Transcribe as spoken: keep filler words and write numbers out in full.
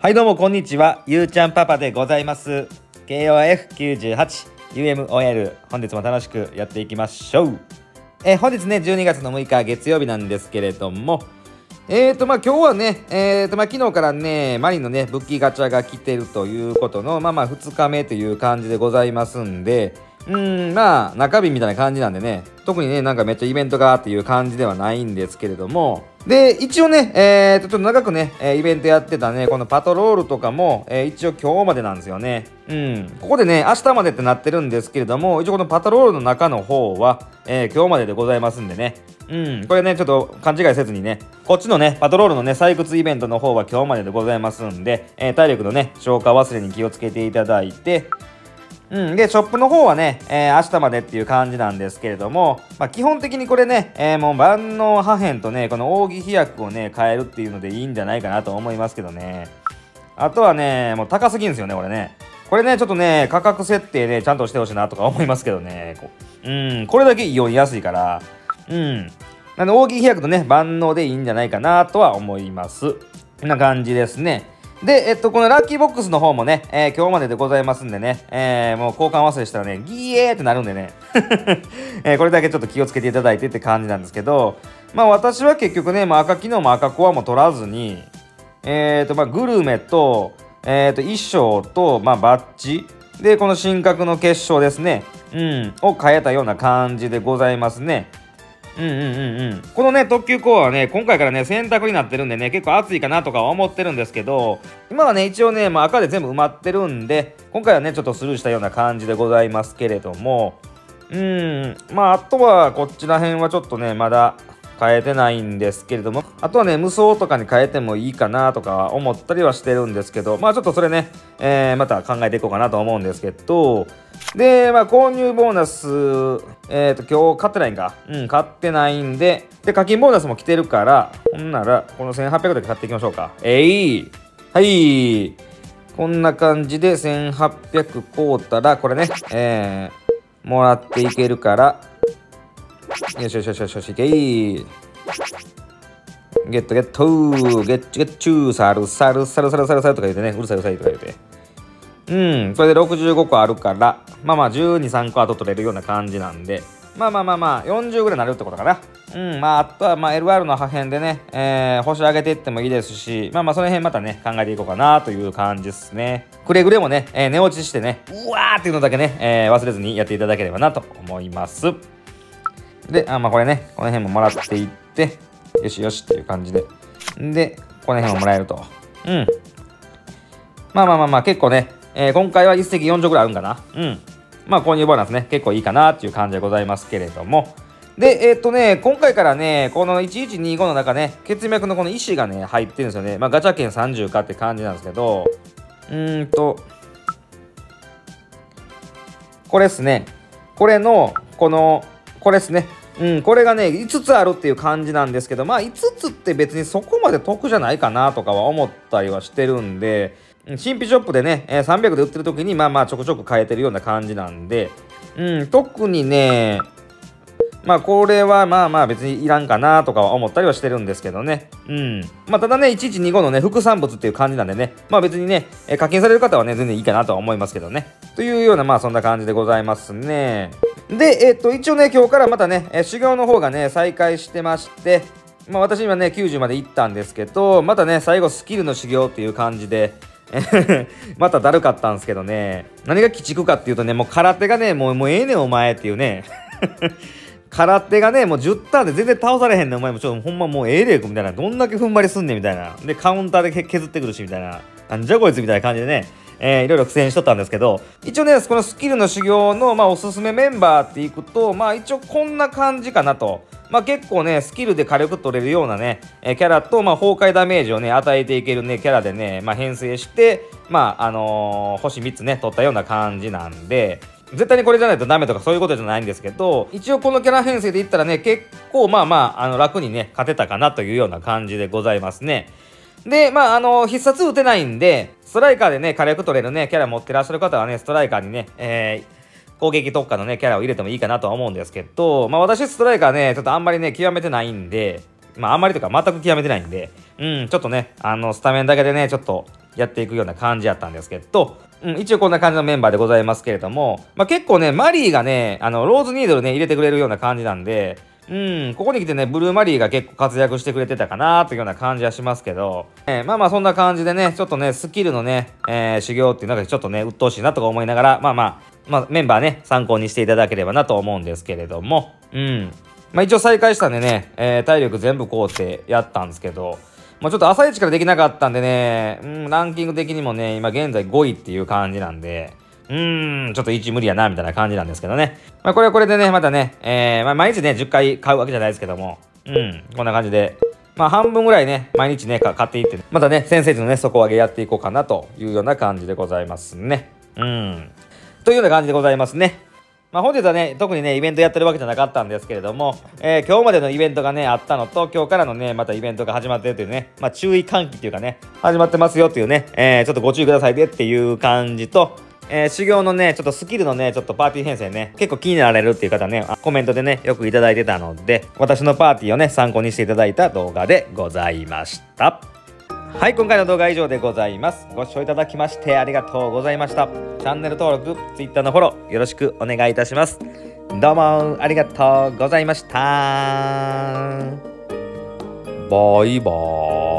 はいどうもこんにちは、ゆうちゃんパパでございます。 ケーオーエフきゅうじゅうはち ユーエムオーエル 本日も楽しくやっていきましょう。え本日ねじゅうにがつのむいか月曜日なんですけれども、えーとまあ今日はねえーとまあ昨日からねマリンのね武器ガチャが来てるということのまあまあふつかめという感じでございますんで、うーんまあ中日みたいな感じなんでね、特にねなんかめっちゃイベントがっていう感じではないんですけれども、で一応ねえーとちょっと長くねイベントやってたねこのパトロールとかも、えー、一応今日までなんですよね。うんここでね明日までってなってるんですけれども、一応このパトロールの中の方は、えー、今日まででございますんでね、うんこれねちょっと勘違いせずにね、こっちのねパトロールのね採掘イベントの方は今日まででございますんで、えー、体力のね消化忘れに気をつけていただいて、うん、でショップの方はね、えー、明日までっていう感じなんですけれども、まあ、基本的にこれね、えー、もう万能破片とねこの奥義飛躍をね変えるっていうのでいいんじゃないかなと思いますけどね。あとはねもう高すぎんですよねこれね。これねちょっとね価格設定ねちゃんとしてほしいなとか思いますけどね。こうんこれだけ異様に安いからうんなんで奥義飛躍とね万能でいいんじゃないかなとは思います。こんな感じですね。で、えっと、このラッキーボックスの方もね、えー、今日まででございますんでね、えー、もう交換忘れしたらね、ギエーってなるんでね、えー、これだけちょっと気をつけていただいてって感じなんですけど、まあ私は結局ね、まあ、赤機能も赤コアも取らずに、えっと、まあグルメと、えっと、衣装と、まあバッジ、で、この神格の結晶ですね、うん、を変えたような感じでございますね。うんうんうんうん。このね、特急コアはね、今回からね、選択になってるんでね、結構熱いかなとかは思ってるんですけど、今はね、一応ね、まあ、赤で全部埋まってるんで、今回はね、ちょっとスルーしたような感じでございますけれども、うーん、まあ、あとはこっちら辺はちょっとね、まだ変えてないんですけれども、あとはね、無双とかに変えてもいいかなとか思ったりはしてるんですけど、まあちょっとそれね、えー、また考えていこうかなと思うんですけど、で、まあ購入ボーナス、えっと、今日買ってないんか。うん、買ってないんで、で、課金ボーナスも来てるから、ほんなら、このせんはっぴゃくで買っていきましょうか。えい、はい。こんな感じでせんはっぴゃく買うたら、これね、えー、もらっていけるから、よしよしよしよしよし、いけい。ゲットゲットゲッチゲッチューサルサルサルサルサルサルとか言ってね、うるさいうるさいとか言って。うん、それでろくじゅうごこあるから、まあまあじゅうに、さんこあと取れるような感じなんで、まあまあまあまあよんじゅうぐらいになるってことかな。うん、まああとはまあ エルアール の破片でね、えー、星上げていってもいいですし、まあまあその辺またね、考えていこうかなという感じですね。くれぐれもね、えー、寝落ちしてね、うわーっていうのだけね、えー、忘れずにやっていただければなと思います。で、あまあこれね、この辺ももらっていって、よしよしっていう感じで。で、この辺ももらえると。うん。まあまあまあまあ、結構ね、えー、今回はいっせきよんじょうぐらいあるんかな。うん。まあ購入ボーナスね、結構いいかなっていう感じでございますけれども。で、えー、っとね、今回からね、このいちいちにごの中ね、血脈のこの石がね、入ってるんですよね。まあガチャ券さんじゅうかって感じなんですけど、うーんと、これっすね。これの、この、これっすね。うん、これがね、いつつあるっていう感じなんですけど、まあいつつって別にそこまで得じゃないかなとかは思ったりはしてるんで、新品ショップでね、えー、さんびゃくで売ってる時にまあまあちょこちょこ変えてるような感じなんで、うん、特にね、まあこれはまあまあ別にいらんかなとかは思ったりはしてるんですけどね。うん。まあただね、いちいちにごのね、副産物っていう感じなんでね、まあ別にね、えー、課金される方はね、全然いいかなとは思いますけどね。というようなまあそんな感じでございますね。で、えっと、一応ね、今日からまたね、えー、修行の方がね、再開してまして、まあ私今ね、きゅうじゅうまで行ったんですけど、またね、最後スキルの修行っていう感じで、まただるかったんですけどね、何が鬼畜かっていうとね、もう空手がね、もう、もうええねんお前っていうね、空手がね、もうじゅうターンで全然倒されへんねんお前もちょっとほんまもうええでみたいな、どんだけ踏ん張りすんねんみたいな。で、カウンターで削ってくるしみたいな、なんじゃこいつみたいな感じでね、えー、いろいろ苦戦しとったんですけど、一応ね、このスキルの修行の、まあ、おすすめメンバーっていくと、まあ一応こんな感じかなと。まあ結構ね、スキルで火力取れるようなね、えー、キャラと、まあ崩壊ダメージをね、与えていけるね、キャラでね、まあ編成して、まああのー、星みっつね、取ったような感じなんで、絶対にこれじゃないとダメとかそういうことじゃないんですけど、一応このキャラ編成でいったらね、結構まあまあ、あの楽にね、勝てたかなというような感じでございますね。で、まあ、あの、必殺打てないんで、ストライカーでね、火力取れるね、キャラ持ってらっしゃる方はね、ストライカーにね、えー、攻撃特化のね、キャラを入れてもいいかなとは思うんですけど、まあ私ストライカーね、ちょっとあんまりね、極めてないんで、まああんまりとか全く極めてないんで、うん、ちょっとね、あの、スタメンだけでね、ちょっとやっていくような感じやったんですけど、うん、一応こんな感じのメンバーでございますけれども、まあ、結構ねマリーがねあのローズニードルね入れてくれるような感じなんで、うん、ここに来てねブルーマリーが結構活躍してくれてたかなというような感じはしますけど、えー、まあまあそんな感じでねちょっとねスキルのね、えー、修行っていうのがちょっとね鬱陶しいなとか思いながら、まあまあまあメンバーね参考にしていただければなと思うんですけれども、うんまあ一応再開したんでね、えー、体力全部こうってやったんですけど、もうちょっと朝一からできなかったんでね、うん、ランキング的にもね今現在ごいっていう感じなんで、うーんちょっといち無理やなみたいな感じなんですけどね、まあこれはこれでねまたね、えーまあ、毎日ねじゅっかい買うわけじゃないですけども、うんこんな感じでまあ半分ぐらいね毎日ね買っていって、ね、またね先生のね底上げやっていこうかなというような感じでございますね。うんというような感じでございますね。まあ本日はね特にねイベントやってるわけじゃなかったんですけれども、えー、今日までのイベントがねあったのと、今日からのねまたイベントが始まってるというね、まあ注意喚起っていうかね始まってますよっていうね、えー、ちょっとご注意くださいねっていう感じと、えー、修行のねちょっとスキルのねちょっとパーティー編成ね結構気になられるっていう方ねコメントでねよくいただいてたので、私のパーティーをね参考にしていただいた動画でございました。はい、今回の動画は以上でございます。ご視聴いただきましてありがとうございました。チャンネル登録、Twitter のフォローよろしくお願いいたします。どうもありがとうございました。バイバーイ。